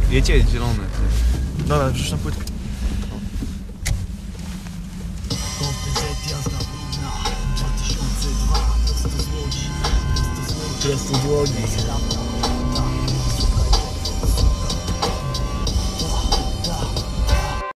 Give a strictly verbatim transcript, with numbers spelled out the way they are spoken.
Jedź, jedź, zielony. Dobra, wrzuć na płytkę. Prosto z Łodzi, prosto z Łodzi.